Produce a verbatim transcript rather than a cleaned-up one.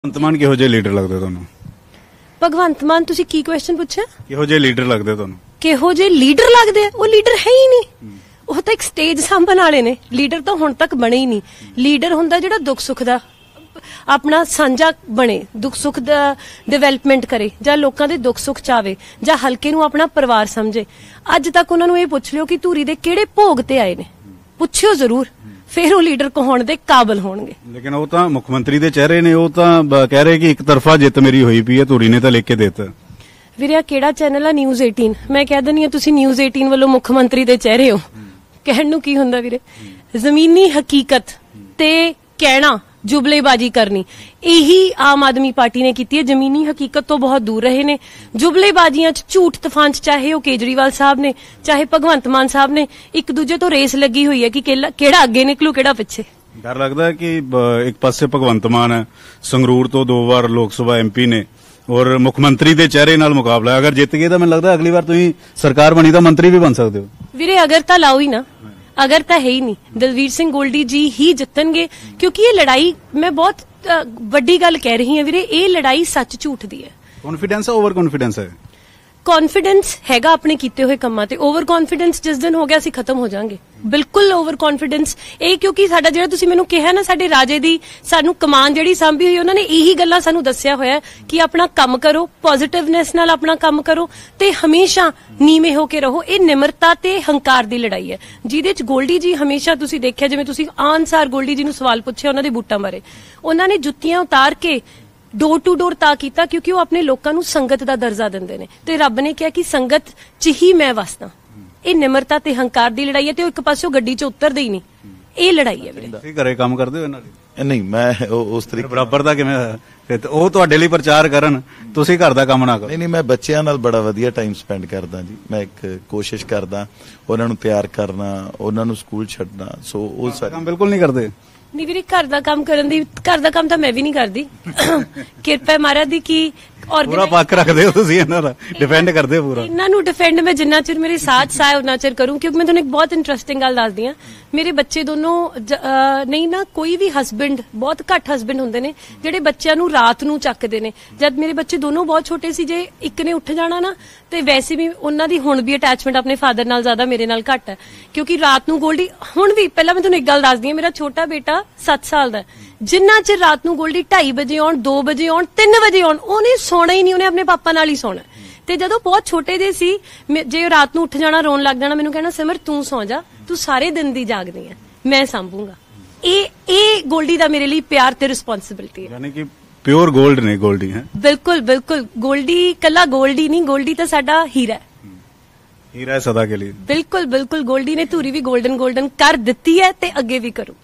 ਭਗਵੰਤ ਮਾਨ ਕਿਹੋ ਜਿਹੇ ਲੀਡਰ ਲੱਗਦੇ ਤੁਹਾਨੂੰ? ਭਗਵੰਤ ਮਾਨ ਤੁਸੀਂ ਕੀ ਕੁਐਸਚਨ ਪੁੱਛਿਆ? ਕਿਹੋ ਜਿਹੇ ਲੀਡਰ ਲੱਗਦੇ ਤੁਹਾਨੂੰ? ਕਿਹੋ ਜਿਹੇ ਲੀਡਰ ਲੱਗਦੇ ਆ? ਉਹ ਲੀਡਰ ਹੈ ਹੀ ਨਹੀਂ। ਉਹ ਤਾਂ ਇੱਕ ਸਟੇਜ ਸਾਂਭਣ ਵਾਲੇ ਨੇ। ਲੀਡਰ ਤਾਂ ਹੁਣ ਤੱਕ ਬਣੇ ਹੀ ਨਹੀਂ। ਲੀਡਰ ਹੁੰਦਾ ਜਿਹੜਾ ਦੁੱਖ ਸੁੱਖ ਦਾ ਆਪਣਾ ਸਾਂਝਾ ਬਣੇ, ਦੁੱਖ ਸੁੱਖ ਦਾ ਡਿਵੈਲਪਮੈਂਟ ਕਰੇ, ਜਾਂ ਲੋਕਾਂ ਦੇ ਦੁੱਖ ਸੁੱਖ ਚਾਵੇ, ਜਾਂ ਹਲਕੇ ਨੂੰ ਆਪਣਾ ਪਰਿਵਾਰ ਸਮਝੇ। ਅੱਜ ਤੱਕ ਉਹਨਾਂ ਨੂੰ ਇਹ ਪੁੱਛ ਲਿਓ ਕਿ ਧੂਰੀ ਦੇ ਕਿਹੜੇ ਭੋਗ ਤੇ ਆਏ ਨੇ, ਪੁੱਛਿਓ ਜ਼ਰੂਰ, ਫਿਰ ਉਹ ਲੀਡਰ ਕਹਾਉਣ ਦੇ ਕਾਬਿਲ ਹੋਣਗੇ। ਲੇਕਿਨ ਉਹ ਤਾਂ ਮੁੱਖ ਮੰਤਰੀ ਦੇ ਚਿਹਰੇ ਨੇ, ਉਹ ਤਾਂ ਕਹਿ ਰਹੇ ਕਿ ਇੱਕ ਤਰਫਾ ਜਿੱਤ ਮੇਰੀ ਹੋਈ ਪਈ ਹੈ, ਧੂਰੀ ਨੇ ਤਾਂ ਲਿਖ ਕੇ ਦਿੱਤਾ। ਵੀਰੇ ਆ ਕਿਹੜਾ ਚੈਨਲ ਆ? ਨਿਊਜ਼ ਅਠਾਰਾਂ। ਮੈਂ ਕਹਿ ਦਿੰਦੀ ਆ ਤੁਸੀਂ ਨਿਊਜ਼ ਅਠਾਰਾਂ ਵੱਲੋਂ ਮੁੱਖ ਮੰਤਰੀ ਦੇ ਚਿਹਰੇ ਹੋ। ਕਹਿਣ ਨੂੰ ਕੀ ਹੁੰਦਾ ਵੀਰੇ? ਜ਼ਮੀਨੀ ਹਕੀਕਤ ਤੇ ਕਹਿਣਾ ਜੁਬਲੇਬਾਜ਼ੀ ਕਰਨੀ, ਇਹੀ ਆਮ ਆਦਮੀ ਪਾਰਟੀ ਨੇ ਕੀਤੀ ਹੈ। ਜ਼ਮੀਨੀ ਹਕੀਕਤ ਤੋਂ ਬਹੁਤ ਦੂਰ ਰਹੇ ਨੇ। ਜੁਬਲੇਬਾਜ਼ੀਆਂ 'ਚ, ਝੂਠ ਤੂਫਾਨ 'ਚ, ਚਾਹੇ ਉਹ ਕੇਜਰੀਵਾਲ ਸਾਹਿਬ ਨੇ, ਚਾਹੇ ਭਗਵੰਤ ਮਾਨ ਸਾਹਿਬ ਨੇ, ਇੱਕ ਦੂਜੇ ਤੋਂ ਰੇਸ ਲੱਗੀ ਹੋਈ ਹੈ ਕਿ ਕਿਹੜਾ ਅੱਗੇ ਨਿਕਲੂ, ਕਿਹੜਾ ਪਿੱਛੇ। ਡਰ ਲੱਗਦਾ ਹੈ ਕਿ ਇੱਕ ਪਾਸੇ ਭਗਵੰਤ ਮਾਨ ਹੈ, ਸੰਗਰੂਰ ਤੋਂ ਦੋ ਵਾਰ ਲੋਕ ਸਭਾ ਐਮਪੀ ਨੇ, ਔਰ ਮੁੱਖ ਮੰਤਰੀ ਦੇ ਚਿਹਰੇ ਨਾਲ ਮੁਕਾਬਲਾ। ਅਗਰ ਜਿੱਤ ਗਏ ਤਾਂ ਮੈਨੂੰ ਲੱਗਦਾ ਅਗਲੀ ਵਾਰ ਤੁਸੀਂ ਸਰਕਾਰ ਬਣੀ ਤਾਂ ਮੰਤਰੀ ਵੀ ਬਣ ਸਕਦੇ ਹੋ। ਵੀਰੇ ਅਗਰ ਤਾਂ ਲਾਓ ਹੀ ਨਾ, ਅਗਰ ਤਾਂ ਹੈ ਹੀ ਨਹੀਂ। ਦਲਵੀਰ ਸਿੰਘ ਗੋਲਡੀ ਜੀ ਹੀ ਜਿੱਤਣਗੇ, ਕਿਉਂਕਿ ਇਹ ਲੜਾਈ, ਮੈਂ ਬਹੁਤ ਵੱਡੀ ਗੱਲ ਕਹਿ ਰਹੀ ਹਾਂ ਵੀਰੇ, ਇਹ ਲੜਾਈ ਸੱਚ ਝੂਠ ਦੀ ਹੈ। ਕੌਨਫੀਡੈਂਸ ਹੈ, ਓਵਰ ਕੌਨਫੀਡੈਂਸ ਹੈ? ਕੌਨਫੀਡੈਂਸ ਹੈਗਾ ਆਪਣੇ ਕੀਤੇ ਹੋਏ ਕੰਮਾਂ ਤੇ। ਓਵਰ ਕੌਨਫੀਡੈਂਸ ਜਿਸ ਦਿਨ ਹੋ ਗਿਆ ਅਸੀਂ ਖਤਮ ਹੋ ਜਾਾਂਗੇ। ਬਿਲਕੁਲ ਓਵਰ ਕੌਨਫੀਡੈਂਸ ਇਹ, ਕਿਉਂਕਿ ਸਾਡਾ ਜਿਹੜਾ ਤੁਸੀਂ ਮੈਨੂੰ ਕਿਹਾ ਨਾ, ਸਾਡੇ ਰਾਜੇ ਦੀ ਸਾਨੂੰ ਕਮਾਨ ਜਿਹੜੀ ਸਾਂਭੀ ਹੋਈ, ਉਹਨਾਂ ਨੇ ਇਹੀ ਗੱਲਾਂ ਸਾਨੂੰ ਦੱਸਿਆ ਹੋਇਆ ਕਿ ਆਪਣਾ ਕੰਮ ਕਰੋ, ਪੋਜ਼ਿਟਿਵਨੈਸ ਨਾਲ ਆਪਣਾ ਕੰਮ ਕਰੋ, ਤੇ ਹਮੇਸ਼ਾ ਨੀਵੇਂ ਹੋ ਕੇ ਰਹੋ। ਇਹ ਨਿਮਰਤਾ ਤੇ ਹੰਕਾਰ ਦੀ ਲੜਾਈ ਹੈ, ਜਿਹਦੇ ਚ ਗੋਲਡੀ ਜੀ ਹਮੇਸ਼ਾ, ਤੁਸੀਂ ਦੇਖਿਆ, ਜਿਵੇਂ ਤੁਸੀਂ ਆਨਸਾਰ ਗੋਲਡੀ ਜੀ ਨੂੰ ਸਵਾਲ ਪੁੱਛਿਆ ਉਹਨਾਂ ਦੇ ਬੂਟਾਂ ਬਾਰੇ, ਉਹਨਾਂ ਨੇ ਜੁੱਤੀਆਂ ਉਤਾਰ ਕੇ ਡੋਰ ਟੂ ਡੋਰ ਤਾਂ ਕੀਤਾ, ਕਿਉਂਕਿ ਉਹ ਆਪਣੇ ਲੋਕਾਂ ਨੂੰ ਸੰਗਤ ਦਾ ਦਰਜਾ ਦਿੰਦੇ ਨੇ, ਤੇ ਰੱਬ ਨੇ ਕਿਹਾ ਕਿ ਸੰਗਤ 'ਚ ਹੀ ਮੈਂ ਵਸਦਾ। ਇਹ ਨਿਮਰਤਾ ਤੇ ਹੰਕਾਰ ਦੀ ਲੜਾਈ ਹੈ, ਤੇ ਉਹ ਇੱਕ ਪਾਸਿਓਂ ਗੱਡੀ 'ਚ ਉਤਰਦੇ ਹੀ ਨਹੀਂ। ਇਹ ਲੜਾਈ ਹੈ ਵੀਰੇ। ਤੁਸੀਂ ਘਰੇ ਕੰਮ ਕਰਦੇ ਹੋ ਇਹਨਾਂ ਲਈ? ਨਹੀਂ, ਮੈਂ ਉਸ ਤਰੀਕੇ ਬਰਾਬਰ ਦਾ ਕਿਵੇਂ ਹੋਇਆ? ਉਹ ਤੁਹਾਡੇ ਲਈ ਪ੍ਰਚਾਰ ਕਰਨ, ਤੁਸੀਂ ਘਰ ਦਾ ਕੰਮ ਨਾ ਕਰੋ। ਨਹੀਂ ਨਹੀਂ, ਮੈਂ ਬੱਚਿਆਂ ਨਾਲ ਬੜਾ ਵਧੀਆ ਟਾਈਮ ਸਪੈਂਡ ਕਰਦਾ ਜੀ। ਮੈਂ ਇੱਕ ਕੋਸ਼ਿਸ਼ ਕਰਦਾ ਉਹਨਾਂ ਨੂੰ ਤਿਆਰ ਕਰਨਾ, ਉਹਨਾਂ ਨੂੰ ਸਕੂਲ ਛੱਡਣਾ। ਸੋ ਉਹ ਸਾਰਾ ਕੰਮ ਬਿਲਕੁਲ ਨਹੀਂ ਕਰਦੇ? ਨਹੀਂ ਵੀਰੇ, ਘਰ ਦਾ ਕੰਮ ਕਰਨ ਦੀ, ਘਰ ਦਾ ਕੰਮ ਤਾਂ ਮੈਂ ਵੀ ਨਹੀਂ ਕਰਦੀ। ਕਿਰਪਾ ਮਹਾਰਾਜ ਦੀ ਕੀ ਪੂਰਾ ਪੱਕ ਰੱਖਦੇ ਹੋ ਤੁਸੀਂ, ਇਹਨਾਂ ਦਾ ਡਿਫੈਂਡ ਕਰਦੇ ਹੋ ਪੂਰਾ। ਇਹਨਾਂ ਨੂੰ ਡਿਫੈਂਡ ਮੈਂ ਜਿੰਨਾ ਚਿਰ ਮੇਰੇ ਸਾਥ ਸਾਏ ਉਹਨਾਂ ਚਿਰ ਕਰੂੰ। ਕਿਉਂਕਿ ਮੈਂ ਤੁਹਾਨੂੰ ਇੱਕ ਬਹੁਤ ਇੰਟਰਸਟਿੰਗ ਗੱਲ ਦੱਸਦੀ ਹਾਂ। ਮੇਰੇ ਬੱਚੇ ਦੋਨੋਂ ਨਹੀਂ ਨਾ, ਕੋਈ ਵੀ ਹਸਬੈਂਡ, ਬਹੁਤ ਘੱਟ ਹਸਬੈਂਡ ਹੁੰਦੇ ਨੇ ਜਿਹੜੇ ਬੱਚਿਆਂ ਨੂੰ ਰਾਤ ਨੂੰ ਚੱਕਦੇ ਨੇ। ਜਦ ਮੇਰੇ ਬੱਚੇ ਦੋਨੋਂ ਬਹੁਤ ਛੋਟੇ ਸੀ, ਜੇ ਇੱਕ ਨੇ ਉੱਠ ਜਾਣਾ ਨਾ, ਤੇ ਵੈਸੇ ਵੀ ਉਹਨਾਂ ਦੀ ਹੁਣ ਵੀ ਅਟੈਚਮੈਂਟ ਆਪਣੇ ਫਾਦਰ ਨਾਲ ਜ਼ਿਆਦਾ, ਮੇਰੇ ਨਾਲ ਘੱਟ ਹੈ। ਕਿਉਂਕਿ ਰਾਤ ਨੂੰ ਗੋਲਡੀ, ਹੁਣ ਵੀ, ਪਹਿਲਾਂ ਮੈਂ ਤੁਹਾਨੂੰ ਇੱਕ ਗੱਲ ਦੱਸਦੀ ਹਾਂ, ਮੇਰਾ ਛੋਟਾ ਬੇਟਾ ਸੱਤ ਸਾਲ ਦਾ, ਜਿੰਨਾ ਚਿਰ ਰਾਤ ਨੂੰ ਗੋਲਡੀ ਢਾਈ ਵਜੇ ਆਉਣ, ਦੋ ਵਜੇ ਆਉਣ, ਤਿੰਨ ਵਜੇ ਆਉਣ, ਉਹਨੇ ਸੌਣਾ ਹੀ ਨਹੀਂ, ਉਹਨੇ ਆਪਣੇ ਪਾਪਾ ਨਾਲ ਹੀ ਸੌਣਾ। ਤੇ ਜਦੋਂ ਬਹੁਤ ਛੋਟੇ ਜਿਹੇ ਸੀ, ਜੇ ਰਾਤ ਨੂੰ ਉੱਠ ਜਾਣਾ, ਰੋਣ ਲੱਗ ਜਾਣਾ, ਮੈਨੂੰ ਕਹਿਣਾ ਸਿਮਰ ਤੂੰ ਸੌ ਜਾ, ਤੂੰ ਸਾਰੇ ਦਿਨ ਦੀ ਜਾਗਦੀ ਹੈ, ਮੈਂ ਸੰਭੂਗਾ। ਇਹ ਇਹ ਗੋਲਡੀ ਦਾ ਮੇਰੇ ਲਈ ਪਿਆਰ ਤੇ ਰਿਸਪੌਂਸਿਬਿਲਿਟੀ ਹੈ। ਯਾਨੀ ਕਿ ਪਿਓਰ ਗੋਲਡ ਨੇ ਗੋਲਡੀ ਹੈ। ਬਿਲਕੁਲ ਬਿਲਕੁਲ, ਗੋਲਡੀ ਕੱਲਾ ਗੋਲਡੀ ਨਹੀਂ, ਗੋਲਡੀ ਤਾਂ ਸਾਡਾ ਹੀਰਾ ਹੈ। ਹੀਰਾ ਹੈ ਸਦਾ ਕੇ ਲਈ। ਬਿਲकुल बिल्कुल, गोल्डी ने धूरी भी गोल्डन गोल्डन कर दी है ते अगे भी करूं।